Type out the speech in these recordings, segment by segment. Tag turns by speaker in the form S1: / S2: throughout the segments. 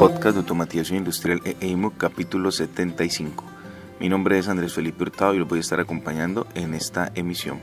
S1: podcast de automatización industrial EIMUC capítulo 75. Mi nombre es Andrés Felipe Hurtado y lo voy a estar acompañando en esta emisión.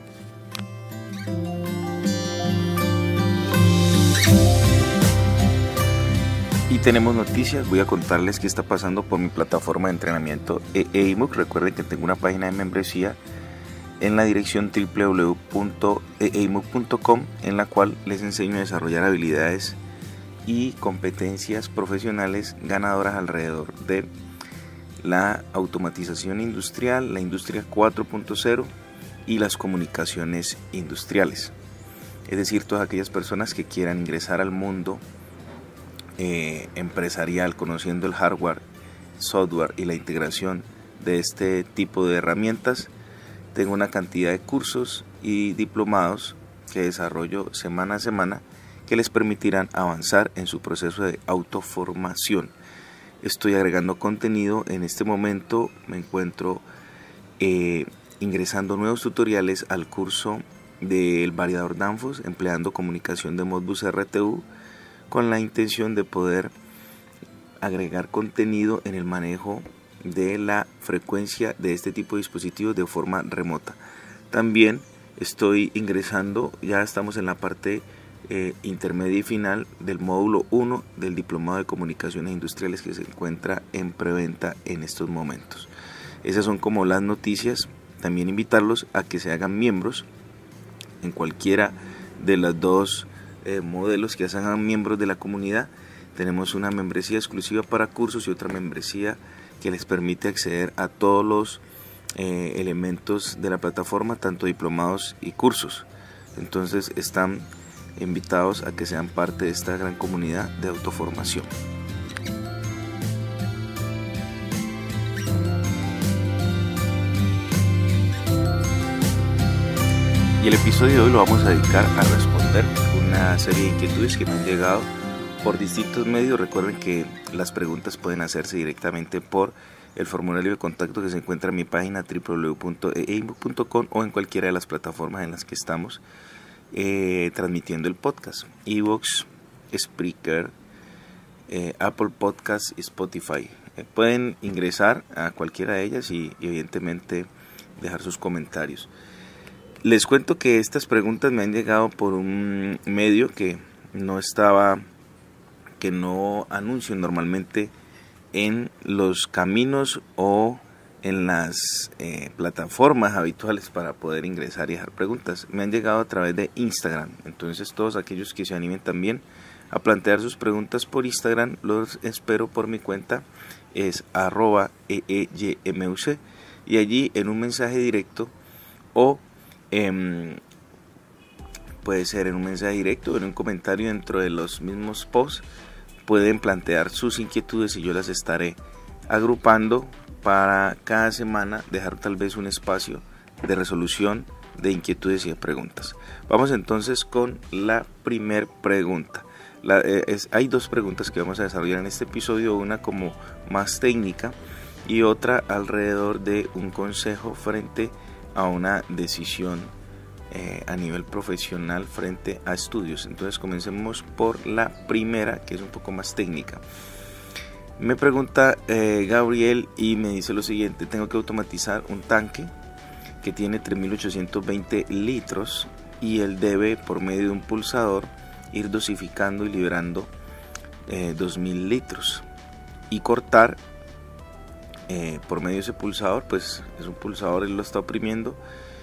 S1: Y tenemos noticias, voy a contarles qué está pasando por mi plataforma de entrenamiento EIMUC. Recuerden que tengo una página de membresía en la dirección www.eimuc.com, en la cual les enseño a desarrollar habilidades y competencias profesionales ganadoras alrededor de la automatización industrial, la industria 4.0 y las comunicaciones industriales. Es decir, todas aquellas personas que quieran ingresar al mundo empresarial, conociendo el hardware, software y la integración de este tipo de herramientas. Tengo una cantidad de cursos y diplomados que desarrollo semana a semana que les permitirán avanzar en su proceso de autoformación. Estoy agregando contenido. En este momento me encuentro ingresando nuevos tutoriales al curso del variador Danfoss, empleando comunicación de Modbus RTU, con la intención de poder agregar contenido en el manejo de la frecuencia de este tipo de dispositivos de forma remota. También estoy ingresando, ya estamos en la parte intermedia y final del módulo 1 del diplomado de comunicaciones industriales, que se encuentra en preventa en estos momentos. Esas son como las noticias. También invitarlos a que se hagan miembros en cualquiera de los dos modelos, que se hagan miembros de la comunidad. Tenemos una membresía exclusiva para cursos y otra membresía que les permite acceder a todos los elementos de la plataforma, tanto diplomados y cursos. Entonces están invitados a que sean parte de esta gran comunidad de autoformación. Y el episodio de hoy lo vamos a dedicar a responder una serie de inquietudes que me han llegado por distintos medios. Recuerden que las preguntas pueden hacerse directamente por el formulario de contacto que se encuentra en mi página www.eimuc.com o en cualquiera de las plataformas en las que estamos transmitiendo el podcast: iVoox, Spreaker, Apple Podcast y Spotify. Pueden ingresar a cualquiera de ellas y evidentemente dejar sus comentarios. Les cuento que estas preguntas me han llegado por un medio que no anuncio normalmente en los caminos o en las plataformas habituales para poder ingresar y dejar preguntas. Me han llegado a través de Instagram. Entonces todos aquellos que se animen también a plantear sus preguntas por Instagram, los espero por mi cuenta, es @eeymuc, y allí en un mensaje directo o puede ser en un mensaje directo o en un comentario dentro de los mismos posts, pueden plantear sus inquietudes y yo las estaré agrupando para cada semana dejar tal vez un espacio de resolución de inquietudes y de preguntas. Vamos entonces con la primer pregunta. Hay dos preguntas que vamos a desarrollar en este episodio, una como más técnica y otra alrededor de un consejo frente a una decisión a nivel profesional frente a estudios. Entonces comencemos por la primera, que es un poco más técnica. Me pregunta Gabriel y me dice lo siguiente: tengo que automatizar un tanque que tiene 3820 litros y él debe, por medio de un pulsador, ir dosificando y liberando 2000 litros y cortar por medio de ese pulsador. Pues es un pulsador, él lo está oprimiendo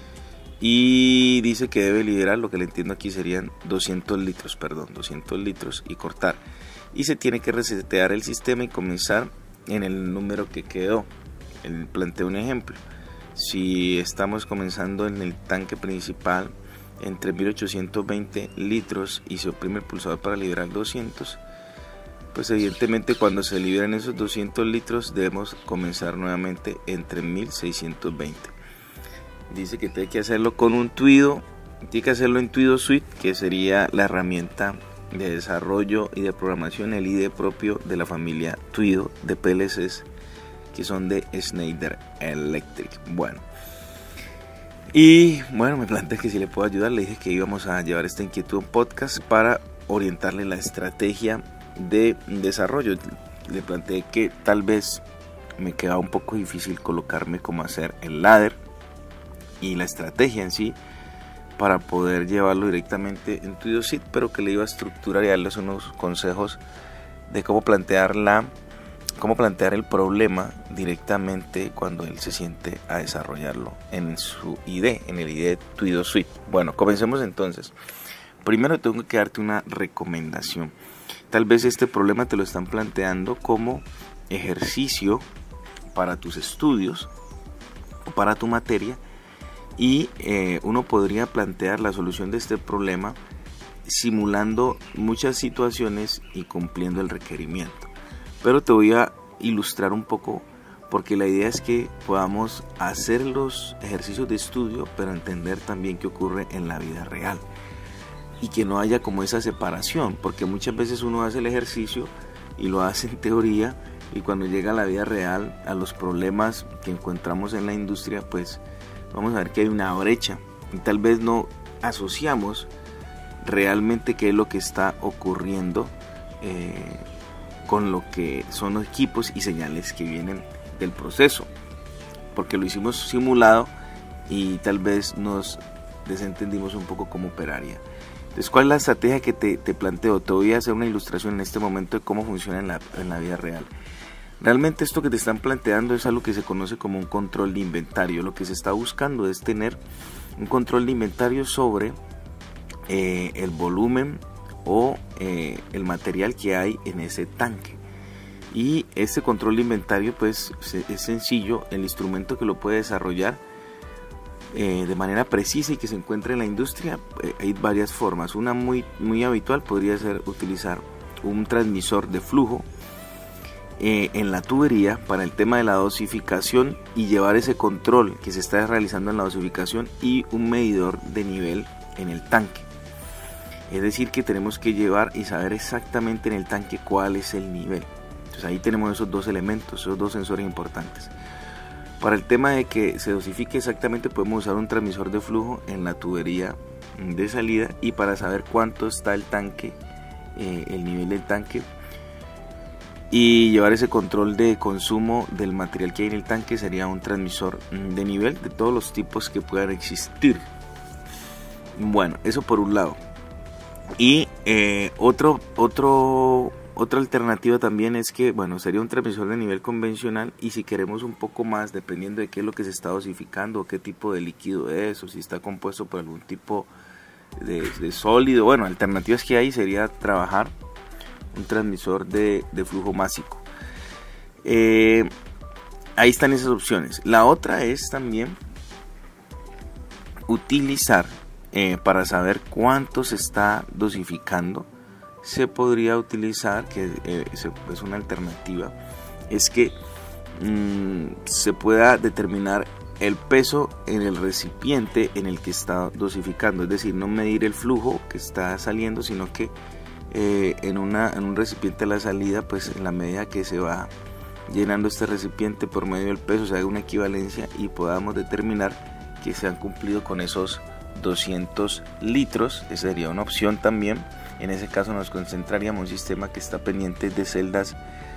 S1: y dice que debe liberar, lo que le entiendo aquí serían 200 litros y cortar. Y se tiene que resetear el sistema y comenzar en el número que quedó. Él plantea un ejemplo: si estamos comenzando en el tanque principal en 3820 litros y se oprime el pulsador para liberar 200, pues evidentemente cuando se liberan esos 200 litros debemos comenzar nuevamente en 3620. Dice que tiene que hacerlo con un Twido, tiene que hacerlo en Twido Suite, que sería la herramienta de desarrollo y de programación, el IDE propio de la familia Twido de PLCs que son de Schneider Electric. Me planteé que si le puedo ayudar. Le dije que íbamos a llevar esta inquietud en podcast para orientarle la estrategia de desarrollo. le planteé que tal vez me quedaba un poco difícil colocarme cómo hacer el ladder y la estrategia en sí para poder llevarlo directamente en TuidoSeed, pero que le iba a estructurar y darles unos consejos de cómo plantear el problema directamente cuando él se siente a desarrollarlo en su IDE, en el IDE TuidoSuite. Bueno, comencemos entonces. Primero tengo que darte una recomendación. Tal vez este problema te lo están planteando como ejercicio para tus estudios o para tu materia, y uno podría plantear la solución de este problema simulando muchas situaciones y cumpliendo el requerimiento. Pero te voy a ilustrar un poco, porque la idea es que podamos hacer los ejercicios de estudio, pero entender también qué ocurre en la vida real y que no haya como esa separación, porque muchas veces uno hace el ejercicio y lo hace en teoría, y cuando llega a la vida real, a los problemas que encontramos en la industria, pues vamos a ver que hay una brecha y tal vez no asociamos realmente qué es lo que está ocurriendo con lo que son los equipos y señales que vienen del proceso, porque lo hicimos simulado y tal vez nos desentendimos un poco cómo operaría. Entonces, ¿cuál es la estrategia que te planteo? Te voy a hacer una ilustración en este momento de cómo funciona en la vida real. Realmente esto que te están planteando es algo que se conoce como un control de inventario. Lo que se está buscando es tener un control de inventario sobre el volumen o el material que hay en ese tanque. Y este control de inventario pues es sencillo. El instrumento que lo puede desarrollar de manera precisa y que se encuentra en la industria, hay varias formas. Una muy habitual podría ser utilizar un transmisor de flujo en la tubería para el tema de la dosificación y llevar ese control que se está realizando en la dosificación, y un medidor de nivel en el tanque. Es decir, que tenemos que llevar y saber exactamente en el tanque cuál es el nivel. Entonces ahí tenemos esos dos elementos, esos dos sensores importantes. Para el tema de que se dosifique exactamente, podemos usar un transmisor de flujo en la tubería de salida, y para saber cuánto está el tanque, el nivel del tanque, y llevar ese control de consumo del material que hay en el tanque, sería un transmisor de nivel de todos los tipos que puedan existir. Bueno, eso por un lado. Y otra alternativa también es que, bueno, sería un transmisor de nivel convencional, y si queremos un poco más, dependiendo de qué es lo que se está dosificando, o qué tipo de líquido es, o si está compuesto por algún tipo de sólido, bueno, alternativas que hay sería trabajar un transmisor de flujo másico. Ahí están esas opciones. La otra es también utilizar, para saber cuánto se está dosificando, se podría utilizar, que es una alternativa, es que se pueda determinar el peso en el recipiente en el que está dosificando, es decir, no medir el flujo que está saliendo, sino que en un recipiente a la salida, pues en la medida que se va llenando este recipiente por medio del peso, se haga una equivalencia y podamos determinar que se han cumplido con esos 200 litros. Esa sería una opción también. En ese caso nos concentraríamos en un sistema que está pendiente de celdas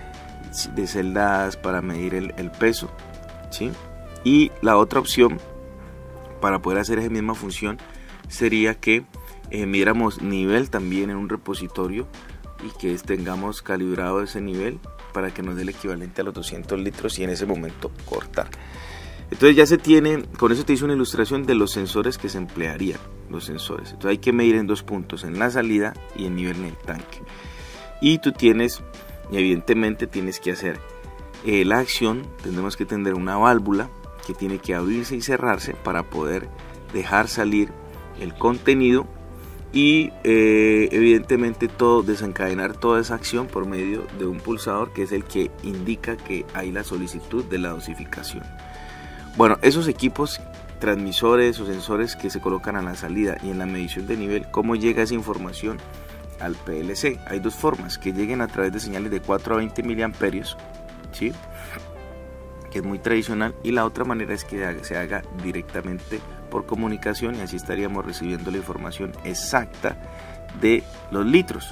S1: para medir el peso, ¿sí? Y la otra opción para poder hacer esa misma función sería que midiéramos nivel también en un repositorio, y que tengamos calibrado ese nivel para que nos dé el equivalente a los 200 litros y en ese momento cortar. Entonces ya se tiene, con eso te hice una ilustración de los sensores que se emplearían, los sensores. Entonces hay que medir en dos puntos, en la salida y en nivel en el tanque. Y tú tienes, evidentemente tienes que hacer la acción, tendremos que tener una válvula que tiene que abrirse y cerrarse para poder dejar salir el contenido, y evidentemente desencadenar toda esa acción por medio de un pulsador que es el que indica que hay la solicitud de la dosificación. Bueno, esos equipos, transmisores o sensores que se colocan a la salida y en la medición de nivel, ¿cómo llega esa información al PLC? Hay dos formas: que lleguen a través de señales de 4 a 20 miliamperios, ¿sí?, que es muy tradicional, y la otra manera es que se haga directamente por comunicación, y así estaríamos recibiendo la información exacta de los litros,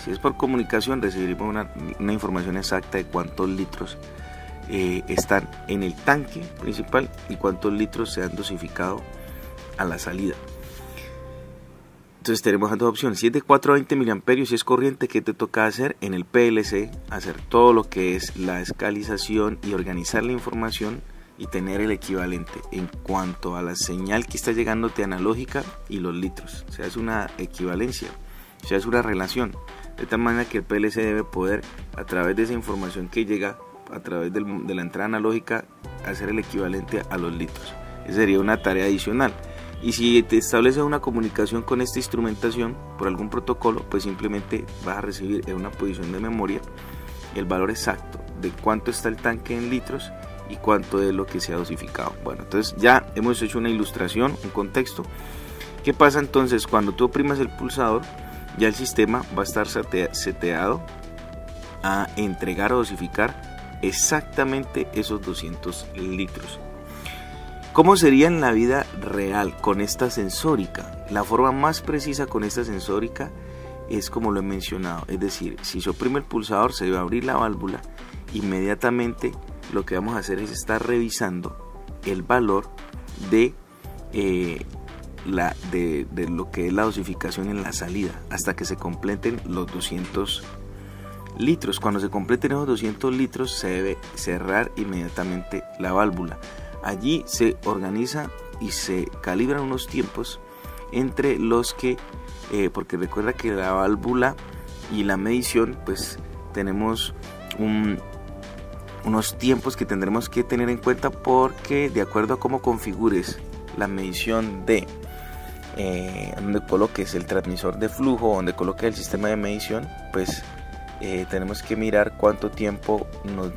S1: Si es por comunicación, recibiremos una información exacta de cuántos litros están en el tanque principal y cuántos litros se han dosificado a la salida. Entonces tenemos las dos opciones. Si es de 420 miliamperios, si es corriente, ¿qué te toca hacer? En el PLC, hacer todo lo que es la escalización y organizar la información y tener el equivalente en cuanto a la señal que está llegándote analógica y los litros. O sea, es una equivalencia, o sea, es una relación. De tal manera que el PLC debe poder, a través de esa información que llega a través de la entrada analógica, hacer el equivalente a los litros. Esa sería una tarea adicional. Y si te estableces una comunicación con esta instrumentación por algún protocolo, pues simplemente vas a recibir en una posición de memoria el valor exacto de cuánto está el tanque en litros y cuánto es lo que se ha dosificado. Bueno, entonces ya hemos hecho una ilustración, un contexto. ¿Qué pasa entonces? Cuando tú oprimas el pulsador, ya el sistema va a estar seteado a entregar o dosificar exactamente esos 200 litros. ¿Cómo sería en la vida real con esta sensórica? La forma más precisa con esta sensórica es como lo he mencionado, es decir, si se oprime el pulsador se va a abrir la válvula, inmediatamente lo que vamos a hacer es estar revisando el valor de lo que es la dosificación en la salida hasta que se completen los 200 litros. Cuando se completen esos 200 litros se debe cerrar inmediatamente la válvula. Allí se organiza y se calibran unos tiempos entre los que, porque recuerda que la válvula y la medición, pues tenemos unos tiempos que tendremos que tener en cuenta, porque de acuerdo a cómo configures la medición de donde coloques el transmisor de flujo, donde coloques el sistema de medición, pues tenemos que mirar cuánto tiempo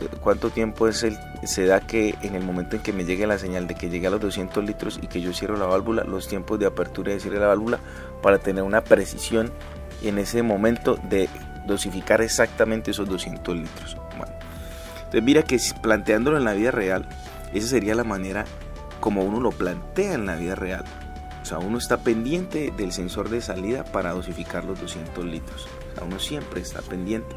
S1: se da que en el momento en que me llegue la señal de que llegue a los 200 litros y que yo cierro la válvula, los tiempos de apertura y de cierre de la válvula, para tener una precisión en ese momento de dosificar exactamente esos 200 litros. Bueno, entonces mira que planteándolo en la vida real, esa sería la manera como uno lo plantea en la vida real. O sea, uno está pendiente del sensor de salida para dosificar los 200 litros. O sea, uno siempre está pendiente.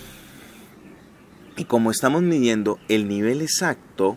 S1: Y como estamos midiendo el nivel exacto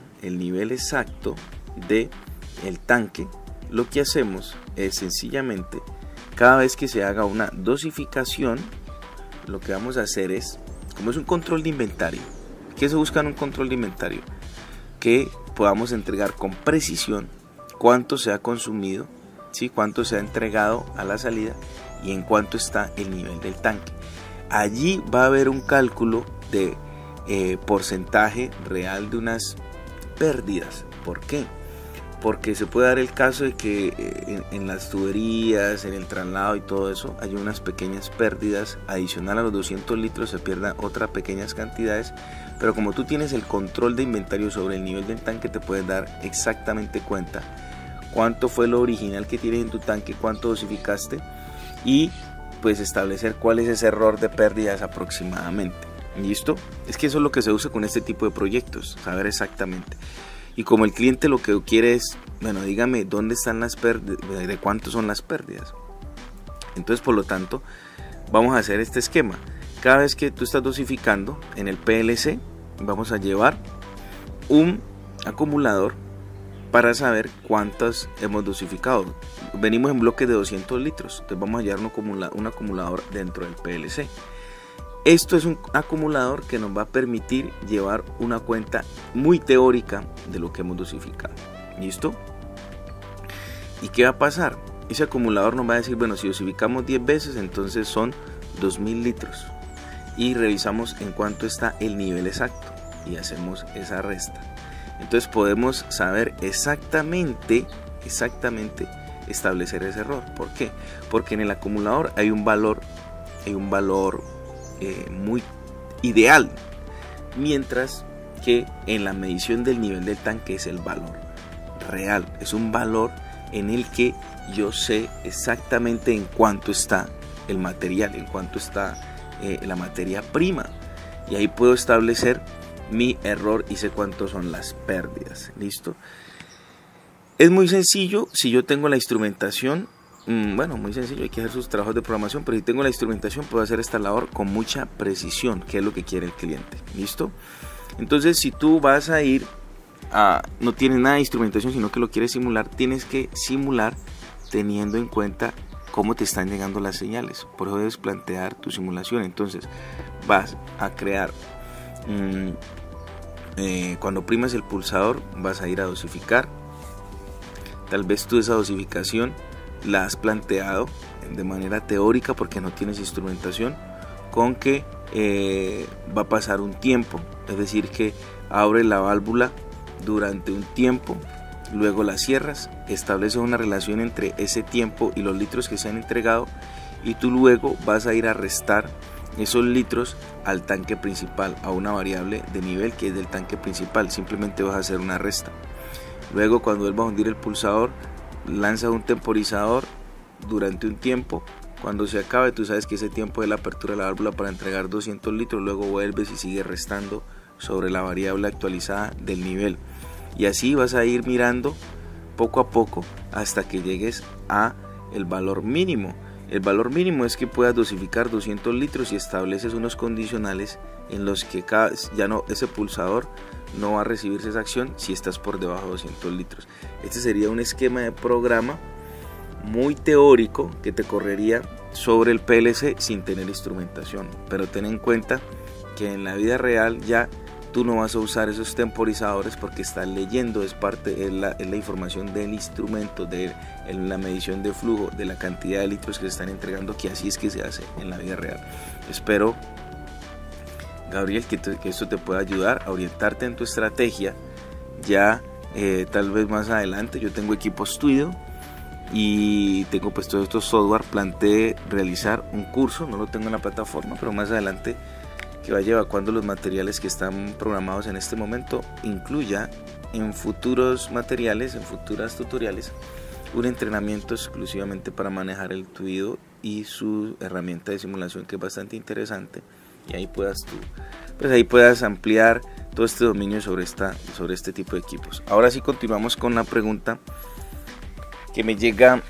S1: de el tanque, lo que hacemos es sencillamente, cada vez que se haga una dosificación, lo que vamos a hacer es, como es un control de inventario, ¿qué se busca en un control de inventario? Que podamos entregar con precisión cuánto se ha consumido, ¿sí? Cuánto se ha entregado a la salida y en cuánto está el nivel del tanque. Allí va a haber un cálculo de porcentaje real de unas pérdidas. ¿Por qué? Porque se puede dar el caso de que en las tuberías, en el traslado y todo eso, hay unas pequeñas pérdidas. Adicional a los 200 litros se pierdan otras pequeñas cantidades, pero como tú tienes el control de inventario sobre el nivel del tanque, te puedes dar exactamente cuenta cuánto fue lo original que tienes en tu tanque, cuánto dosificaste, y pues establecer cuál es ese error de pérdidas aproximadamente. ¿Listo? Es que eso es lo que se usa con este tipo de proyectos, saber exactamente. Y como el cliente lo que quiere es, bueno, dígame dónde están las pérdidas, de cuánto son las pérdidas. Entonces, por lo tanto, vamos a hacer este esquema. Cada vez que tú estás dosificando en el PLC, vamos a llevar un acumulador para saber cuántas hemos dosificado. Venimos en bloques de 200 litros, entonces vamos a llevar un acumulador dentro del PLC. Esto es un acumulador que nos va a permitir llevar una cuenta muy teórica de lo que hemos dosificado. ¿Listo? ¿Y qué va a pasar? Ese acumulador nos va a decir, bueno, si dosificamos 10 veces, entonces son 2000 litros. Y revisamos en cuánto está el nivel exacto y hacemos esa resta. Entonces podemos saber exactamente establecer ese error. ¿Por qué? Porque en el acumulador hay un valor muy ideal, mientras que en la medición del nivel del tanque es el valor real, es un valor en el que yo sé exactamente en cuánto está el material, en cuánto está la materia prima, y ahí puedo establecer mi error y sé cuánto son las pérdidas. ¿Listo? Es muy sencillo si yo tengo la instrumentación bueno, muy sencillo, hay que hacer sus trabajos de programación, pero si tengo la instrumentación puedo hacer esta labor con mucha precisión, que es lo que quiere el cliente. ¿Listo? Entonces, si tú vas a ir no tienes nada de instrumentación, sino que lo quieres simular, tienes que simular teniendo en cuenta cómo te están llegando las señales. Por eso debes plantear tu simulación. Entonces vas a crear, cuando oprimas el pulsador vas a ir a dosificar. Tal vez tú esa dosificación la has planteado de manera teórica porque no tienes instrumentación, con que va a pasar un tiempo, es decir, que abre la válvula durante un tiempo, luego la cierras, estableces una relación entre ese tiempo y los litros que se han entregado, y tú luego vas a ir a restar esos litros al tanque principal, a una variable de nivel que es del tanque principal. Simplemente vas a hacer una resta. Luego, cuando vuelvas a hundir el pulsador, lanza un temporizador durante un tiempo. Cuando se acabe, tú sabes que ese tiempo es la apertura de la válvula para entregar 200 litros. Luego vuelves y sigues restando sobre la variable actualizada del nivel, y así vas a ir mirando poco a poco hasta que llegues a el valor mínimo. El valor mínimo es que puedas dosificar 200 litros y estableces unos condicionales en los que ese pulsador no va a recibirse esa acción si estás por debajo de 200 litros. Este sería un esquema de programa muy teórico que te correría sobre el PLC sin tener instrumentación, pero ten en cuenta que en la vida real ya tú no vas a usar esos temporizadores porque estás leyendo, es la información del instrumento, de la medición de flujo, de la cantidad de litros que se están entregando, que así es que se hace en la vida real. Espero, Gabriel, que esto te pueda ayudar a orientarte en tu estrategia. Ya tal vez más adelante, yo tengo equipo estudio y tengo pues todos estos software. Planteé realizar un curso, no lo tengo en la plataforma, pero más adelante, que vaya evacuando los materiales que están programados en este momento, incluya en futuros materiales, en futuras tutoriales, un entrenamiento exclusivamente para manejar el fluido y su herramienta de simulación, que es bastante interesante, y ahí puedas ampliar todo este dominio sobre este tipo de equipos. Ahora sí, continuamos con la pregunta que me llega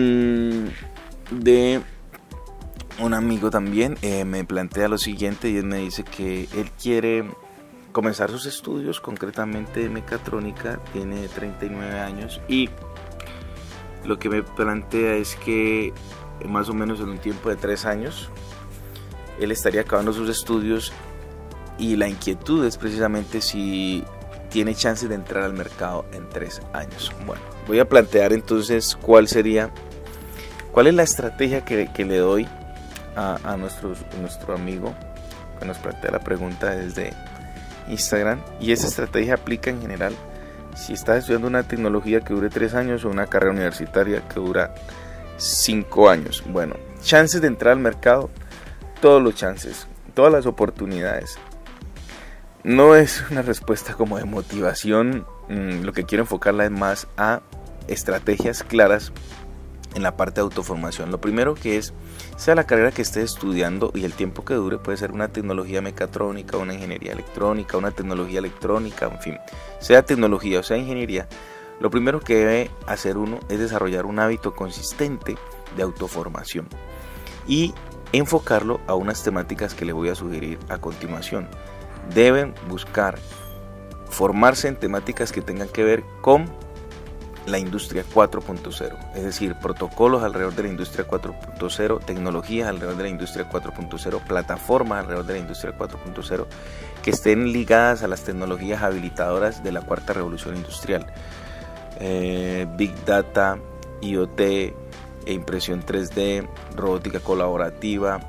S1: de un amigo también. Me plantea lo siguiente, y él me dice que él quiere comenzar sus estudios, concretamente de mecatrónica. Tiene 39 años y lo que me plantea es que más o menos en un tiempo de 3 años él estaría acabando sus estudios, y la inquietud es precisamente si tiene chances de entrar al mercado en 3 años. Bueno, voy a plantear entonces cuál es la estrategia que le doy a nuestro amigo que nos plantea la pregunta desde Instagram. Y esa estrategia aplica en general si estás estudiando una tecnología que dure 3 años o una carrera universitaria que dura 5 años. Bueno, chances de entrar al mercado, todos los chances, todas las oportunidades. No es una respuesta como de motivación, lo que quiero enfocarla es más a estrategias claras en la parte de autoformación. Lo primero que es, sea la carrera que estés estudiando y el tiempo que dure, puede ser una tecnología mecatrónica, una ingeniería electrónica, una tecnología electrónica, en fin, sea tecnología o sea ingeniería, lo primero que debe hacer uno es desarrollar un hábito consistente de autoformación y enfocarlo a unas temáticas que le voy a sugerir a continuación. Deben buscar formarse en temáticas que tengan que ver con la industria 4.0, es decir, protocolos alrededor de la industria 4.0, tecnologías alrededor de la industria 4.0, plataformas alrededor de la industria 4.0 que estén ligadas a las tecnologías habilitadoras de la cuarta revolución industrial, Big Data, IoT, impresión 3D, robótica colaborativa,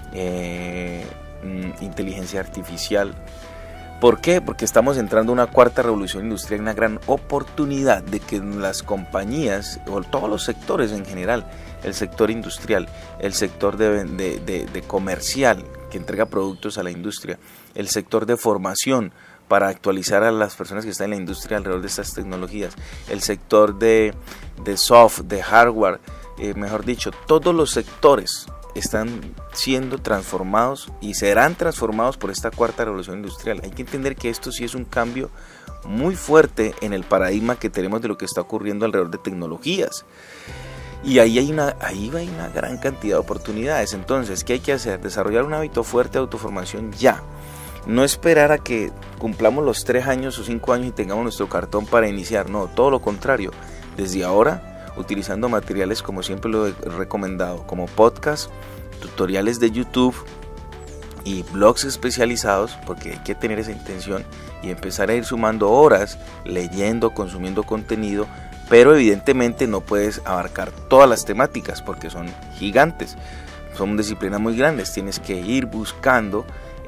S1: inteligencia artificial. ¿Por qué? Porque estamos entrando a una cuarta revolución industrial, una gran oportunidad de que las compañías o todos los sectores en general, el sector industrial, el sector de comercial que entrega productos a la industria, el sector de formación para actualizar a las personas que están en la industria alrededor de estas tecnologías, el sector de soft, de hardware, mejor dicho, todos los sectores están siendo transformados y serán transformados por esta cuarta revolución industrial. Hay que entender que esto sí es un cambio muy fuerte en el paradigma que tenemos de lo que está ocurriendo alrededor de tecnologías. Y ahí va una gran cantidad de oportunidades. Entonces, ¿qué hay que hacer? Desarrollar un hábito fuerte de autoformación ya. No esperar a que cumplamos los 3 años o 5 años y tengamos nuestro cartón para iniciar. No, todo lo contrario. Desde ahora, utilizando materiales como siempre lo he recomendado, como podcast, tutoriales de YouTube y blogs especializados, porque hay que tener esa intención y empezar a ir sumando horas leyendo, consumiendo contenido. Pero evidentemente no puedes abarcar todas las temáticas porque son gigantes, son disciplinas muy grandes. Tienes que ir buscando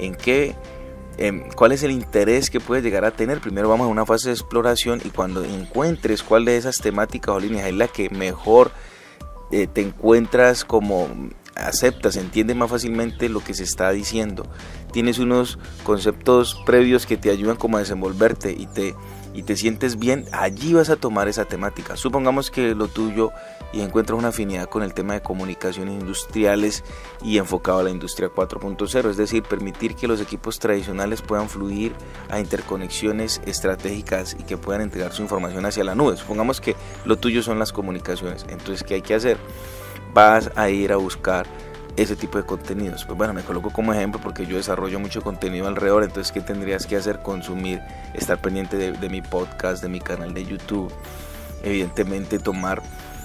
S1: cuál es el interés que puedes llegar a tener. Primero vamos a una fase de exploración y cuando encuentres cuál de esas temáticas o líneas es la que mejor te encuentras, como aceptas, entiendes más fácilmente lo que se está diciendo, tienes unos conceptos previos que te ayudan como a desenvolverte y te sientes bien, allí vas a tomar esa temática. Supongamos que lo tuyo y encuentras una afinidad con el tema de comunicaciones industriales y enfocado a la industria 4.0, es decir, permitir que los equipos tradicionales puedan fluir a interconexiones estratégicas y que puedan entregar su información hacia la nube. Supongamos que lo tuyo son las comunicaciones, entonces ¿qué hay que hacer? Vas a ir a buscar ese tipo de contenidos. Pues bueno, me coloco como ejemplo porque yo desarrollo mucho contenido alrededor. Entonces, ¿qué tendrías que hacer? Consumir, estar pendiente de mi podcast, de mi canal de YouTube, evidentemente tomar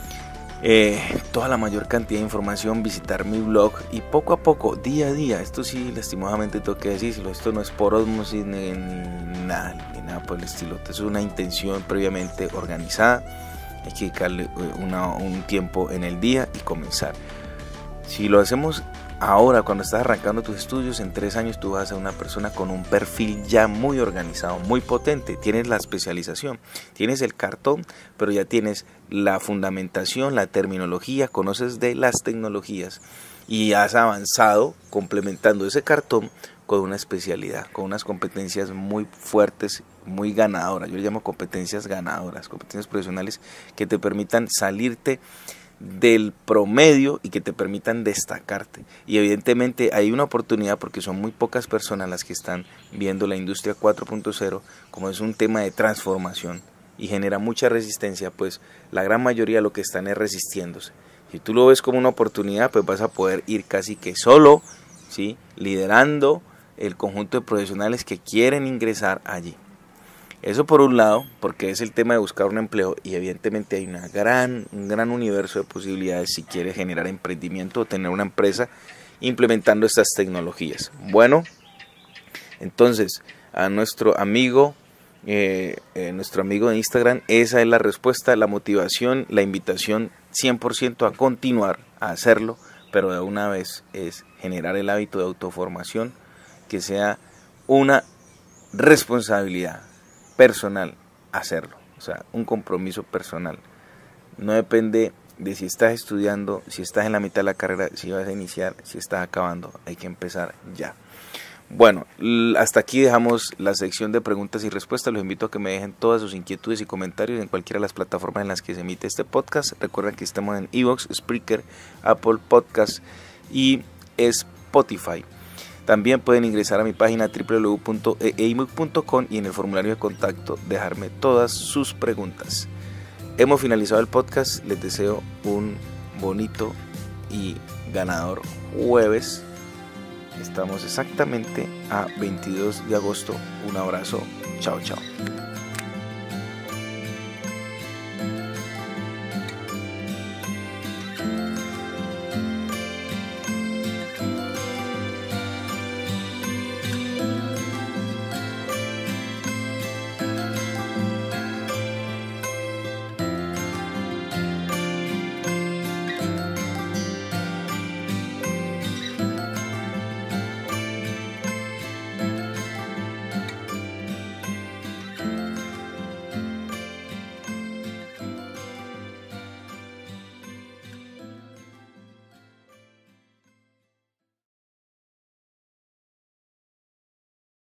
S1: toda la mayor cantidad de información, visitar mi blog y poco a poco, día a día, esto sí lastimosamente tengo que decirlo, esto no es por osmosis ni nada por el estilo, esto es una intención previamente organizada. Hay que dedicarle un tiempo en el día y comenzar. Si lo hacemos ahora, cuando estás arrancando tus estudios, en 3 años tú vas a ser una persona con un perfil ya muy organizado, muy potente. Tienes la especialización, tienes el cartón, pero ya tienes la fundamentación, la terminología, conoces de las tecnologías y has avanzado complementando ese cartón con una especialidad, con unas competencias muy fuertes, muy ganadoras. Yo le llamo competencias ganadoras, competencias profesionales que te permitan salirte del promedio y que te permitan destacarte. Y evidentemente hay una oportunidad porque son muy pocas personas las que están viendo la industria 4.0 como es un tema de transformación y genera mucha resistencia, pues la gran mayoría lo que están es resistiéndose. Si tú lo ves como una oportunidad, pues vas a poder ir casi que solo, ¿sí?, liderando el conjunto de profesionales que quieren ingresar allí. Eso por un lado, porque es el tema de buscar un empleo y evidentemente hay un gran universo de posibilidades si quieres generar emprendimiento o tener una empresa implementando estas tecnologías. Bueno, entonces a nuestro amigo de Instagram, esa es la respuesta, la motivación, la invitación 100% a continuar, a hacerlo, pero de una vez es generar el hábito de autoformación, que sea una responsabilidad personal hacerlo, o sea, un compromiso personal. No depende de si estás estudiando, si estás en la mitad de la carrera, si vas a iniciar, si estás acabando, hay que empezar ya. Bueno, hasta aquí dejamos la sección de preguntas y respuestas. Los invito a que me dejen todas sus inquietudes y comentarios en cualquiera de las plataformas en las que se emite este podcast. Recuerden que estamos en iVoox, Spreaker, Apple Podcast y Spotify. También pueden ingresar a mi página www.eimug.com y en el formulario de contacto dejarme todas sus preguntas. Hemos finalizado el podcast. Les deseo un bonito y ganador jueves. Estamos exactamente a 22 de agosto. Un abrazo. Chao, chao.